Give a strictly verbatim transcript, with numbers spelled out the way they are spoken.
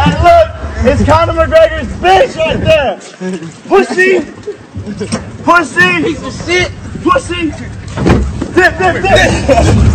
Hey, look, it's Conor McGregor's bitch right there. Pussy, pussy, Piece of shit. pussy. Dip, dip, dip.